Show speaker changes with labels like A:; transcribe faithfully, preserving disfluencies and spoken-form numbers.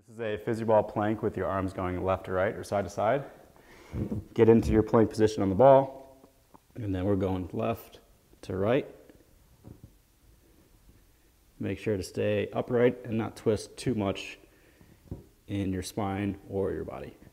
A: This is a Physioball Plank with your arms going left to right or side to side. Get into your plank position on the ball, and then we're going left to right. Make sure to stay upright and not twist too much in your spine or your body.